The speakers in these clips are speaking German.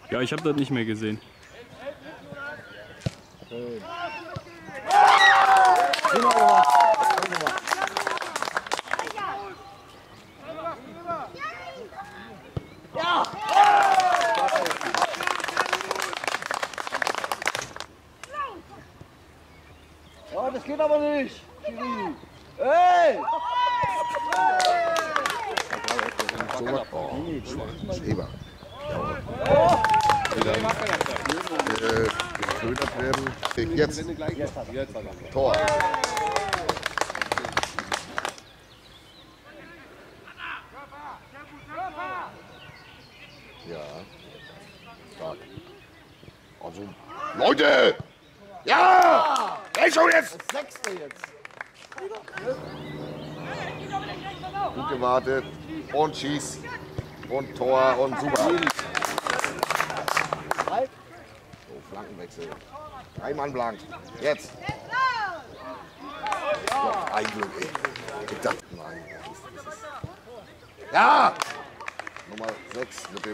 Ja, ich habe das nicht mehr gesehen. Ja, das geht aber nicht. Hey! Schäber. Geködert werden. Jetzt. Tor. Ja. Stark. Also, Leute! Ja! Hey, schon jetzt! Das Sechste jetzt. Gut gewartet. Und schieß. Und Tor und super. So, Flankenwechsel. 3 Mann blank. Jetzt. Ja, ein Glück, ey. Ich dachte, nein. Das ist ja! Nummer 6 mit dem.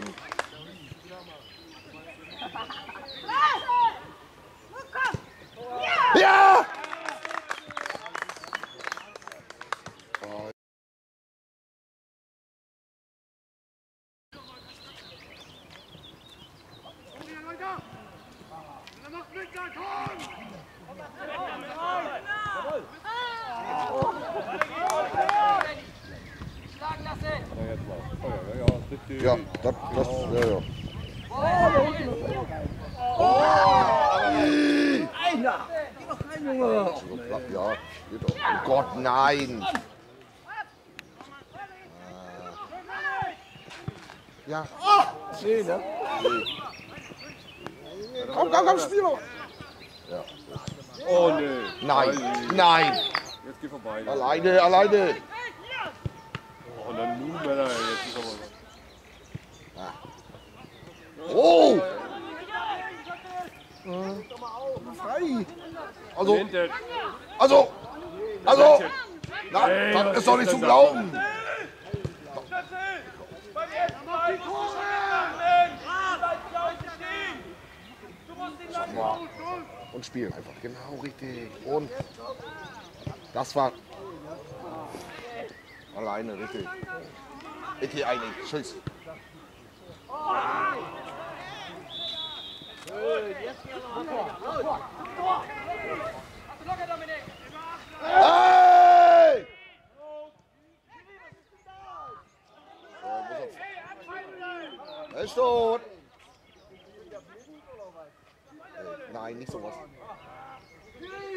Ja! Ja, das, ja, ja. Einer! Geh doch rein, Junge! Ja, geht doch. Oh Gott, nein! Ja. Nee, ne? Komm, spiel noch! Ja. Oh nee. Nein! Jetzt geh vorbei. Alleine! Oh, dann nun, Männer, jetzt ist aber was. Oh! Frei! Also, Hinten. also! Na, das ist doch nicht zu glauben! Und spielen einfach, genau richtig. Und das war alleine richtig. Ich gehe einig. Tschüss. Hey! Er ist tot. Nein, nicht sowas.